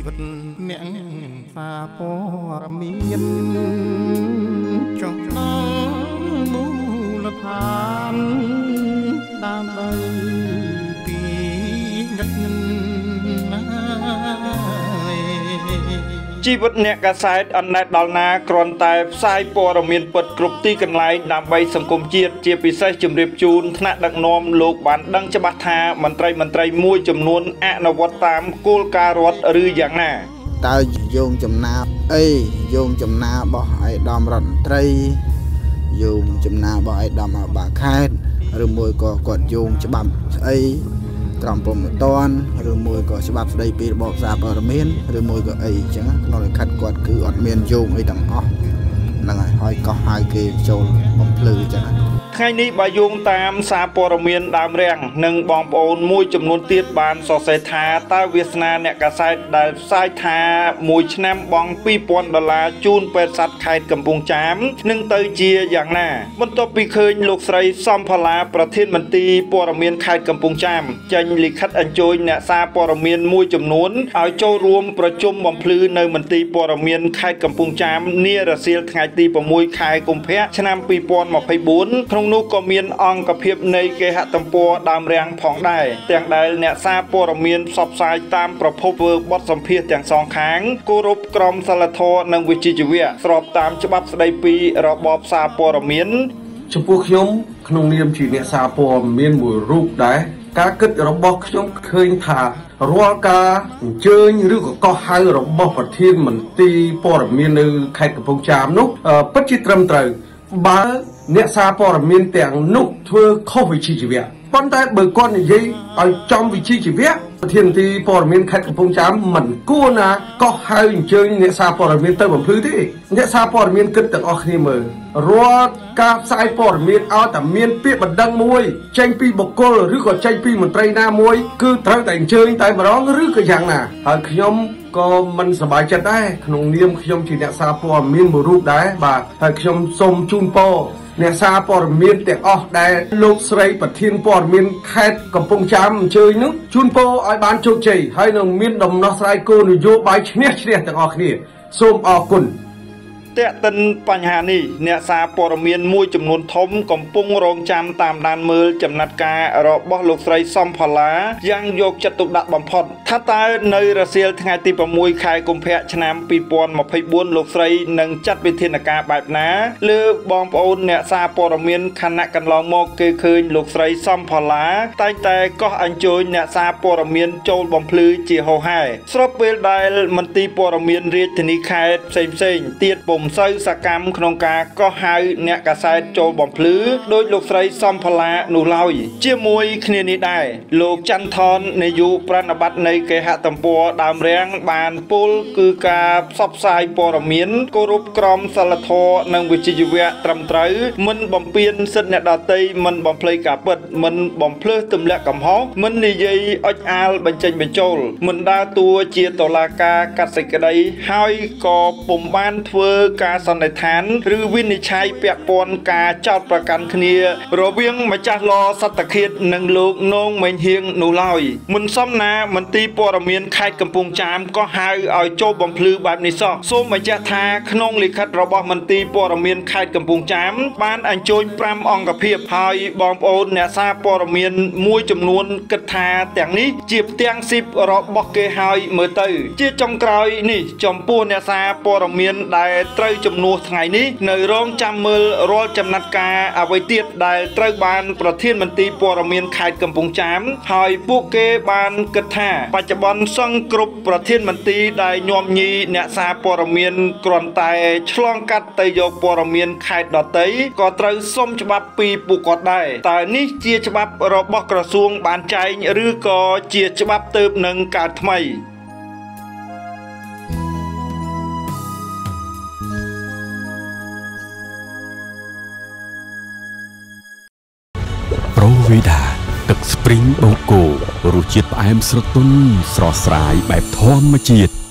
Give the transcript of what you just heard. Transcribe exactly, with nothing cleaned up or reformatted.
វិតអ្នកសាពរមានចង់ដល់មូលដ្ឋានតាមដីពីងឹតណាជីវិតអ្នកកាសែតអណ្ដែតដល់ណាគ្រាន់តែផ្សាយព័ត៌មានពិតគ្រប់ទីកន្លែងដើម្បីសង្គមជាតិជាពិសេសជម្រាបជូនថ្នាក់ដឹកនាំលោកបានដឹងច្បាស់ថាមន្ត្រីមន្ត្រីមួយចំនួនអនុវត្តតាមគោលការណ៍រដ្ឋឬយ៉ាងណាតើយោងចំណាអីយោងចំណារបស់ឯកឧត្តមរដ្ឋមន្ត្រីយោងចំណារបស់ឯកឧត្តមអបាខេត្តឬមួយក៏គាត់យោងច្បាប់ស្អីត្រង់ពុំមិនតាន់ឬមួយក៏ច្បាប់ស្ដីពីរបបសារព័ត៌មានឬមួយក៏អីអញ្ចឹងក្នុងលិខិតគាត់គឺអត់មានយោងអីទាំងអស់ហ្នឹងហើយហើយកោះហៅគេចូលបំភ្លឺអញ្ចឹងថ្ងៃនេះបើយោងតាមសារព័ត៌មានដើមរាំងនិងបងប្អូនមួយចំនួនទៀតបានសរសេរថាតើវាសនាអ្នកកាសែតដែលផ្សាយថាមួយឆ្នាំបង់ពីរពាន់ដុល្លារជូនពេទ្យសត្វខេត្តកំពង់ចាមនឹងទៅជាយ៉ាងណាបន្ទាប់ពីឃើញលោកស្រីសំផល្លាប្រធានមន្ត្រីព័ត៌មានខេត្តកំពង់ចាមចេញលិខិតអញ្ជើញអ្នកសារព័ត៌មានមួយចំនួនឲ្យចូលរួមប្រជុំបំភ្លឺនៅមន្ទីរព័ត៌មានខេត្តកំពង់ចាមនារសៀលថ្ងៃទីប្រាំមួយខែកុម្ភៈឆ្នាំពីរពាន់ម្ភៃបួនក្នុងនោះក៏មានអង្គភាពនៃគេហទំព័រដើមរាំងផងដែរទាំងដែលអ្នកសារព័ត៌មានផ្សព្វផ្សាយតាមប្រភពធ្វើបទសម្ភាសន៍ទាំងសងខាងគោរពក្រមសីលធម៌និងវិជ្ជាជីវៈស្របតាមច្បាប់ស្ដីពីរបបសារព័ត៌មានចំពោះខ្ញុំក្នុងនាមជាអ្នកសារព័ត៌មានមួយរូបដែរការគិតរបស់ខ្ញុំឃើញថារាល់ការអញ្ជើញឬក៏កោះហៅរបស់ប្រធានមន្ត្រីព័ត៌មាននៅខេត្តកំពង់ចាមនោះពិតជាត្រឹមត្រូវបើអ្នកសារព័ត៌មានទាំងនោះធ្វើខុសវិជ្ជាជីវៈប៉ុន្តែបើគាត់និយាយឲ្យចំវិជ្ជាជីវៈប្រធានមន្ត្រីព័ត៌មានខេត្តកំពង់ចាមមិនគួរណាកោះហៅអញ្ជើញអ្នកសារព័ត៌មានទៅបំភ្លឺទេអ្នកសារព័ត៌មានគិតទាំងអស់គ្នាមើលរាល់ការផ្សាយព័ត៌មានឲ្យតែមានពាក្យបណ្ដឹងមួយចេញពីបុគ្គលឬក៏ចេញពីមន្ត្រីណាមួយគឺត្រូវតែអញ្ជើញតែម្ដងឬក៏យ៉ាងណាហើយខ្ញុំក៏មិនសប្បាយចិត្តដែរក្នុងនាមខ្ញុំជាអ្នកសារព័ត៌មានមួយរូបដែរបាទហើយខ្ញុំសូមជូនពរអ្នកសារព័ត៌មានទាំងអស់ដែលលោកស្រីប្រធានព័ត៌មានខេត្តកំពង់ចាមអញ្ជើញនោះជូនពរឲ្យបានជោគជ័យហើយនឹងមានដំណោះស្រាយគោលនយោបាយឈ្នះឈ្នះទាំងអស់គ្នាសូមអរគុណតែកតិនបញ្ហានេះអ្នកសារព័ត៌មានមួយចំនួនធំកំពុងរងចាំតាមដានមើលចំណាត់ការរបស់លោកស្រីសំផល្លាយ៉ាងយកចិត្តទុកដាក់បំផុតថាតើនៅរសៀលថ្ងៃទីប្រាំមួយខែកុម្ភៈឆ្នាំពីរពាន់ម្ភៃបួនលោកស្រីនឹងចាត់វិធានការបែបណាលើបងប្អូនអ្នកសារព័ត៌មានខណៈកន្លងមកគេឃើញលោកស្រីសំផល្លាតែងតែកោះអញ្ជើញអ្នកសារព័ត៌មានចូលបំភ្លឺជាហោហែស្របពេលដែលមន្ទីរព័ត៌មានរាជធានីខេត្តផ្សេងផ្សេងទៀតពុំសូវសកម្មក្នុងការកោះហៅអ្នកកាសែតចូលបំភ្លឺដោយលោកស្រីសំផល្លានោះឡើយជាមួយគ្នានេះដែរលោកច័ន្ទថននាយកប្រណិប័តនៃគេហទំព័រដើមរាំងបានពោលគឺការផ្សព្វផ្សាយព័ត៌មានគោរពក្រមសីលធម៌និងវិជ្ជាជីវៈត្រឹមត្រូវមិនបំពានសិទ្ធិអ្នកដទៃមិនបំភ្លៃការពិតមិនបំភ្លើសទម្លាក់កំហុសមិននិយាយអុចអាលបញ្ចេញបញ្ចូលមិនដើរតួជាតុលាការកាត់សេចក្តីហើយក៏ពុំបានធ្វើការសន្និដ្ឋានឬវិនិច្ឆ័យពាក់ព័ន្ធការចោទប្រកាន់គ្នារវាងម្ចាស់ឡសត្វឃាតនិងលោកនងមេងហៀងនោះឡើយមិនសមណាមន្ទីរព័ត៌មានខេត្តកំពង់ចាមក៏ហៅឲ្យចូលបំភ្លឺបែបនេះសោះសូមបញ្ជាក់ថាក្នុងលិខិតរបស់មន្ទីរព័ត៌មានខេត្តកំពង់ចាមបានអញ្ជើញប្រាំអង្គភាពហើយបងប្អូនអ្នកសារព័ត៌មានមួយចំនួនគិតថាទាំងនេះជាផ្ទាំងស៊ីបរបស់គេហើយមើលទៅជាចុងក្រោយនេះចំពោះអ្នកសារព័ត៌មានដែលត្រូវជំនួសថ្ងៃនេះនៅរងចាំមើលរាល់ចំណាត់ការអ្វីទៀតដែលត្រូវបានប្រធានមន្ត្រីព័ត៌មានខេត្តកំពង់ចាមហើយពួកគេបានគិតថាបច្ចុប្បន្នសង្ឃគ្រប់ប្រធានមន្ត្រីដែលញោមញីអ្នកសារព័ត៌មានគ្រាន់តែឆ្លងកាត់ទៅយកព័ត៌មានខេត្តដទៃក៏ត្រូវសុំច្បាប់ពីពួកគាត់ដែរតើនេះជាច្បាប់របស់ក្រសួងបានចែងឬក៏ជាច្បាប់ទើបនឹងកើតថ្មីប្រូវីដាទឹកស្ព្រីងបូកូរសជាតិផ្អែមស្រទន់ស្រស់ស្រាយបែបធម្មជាតិ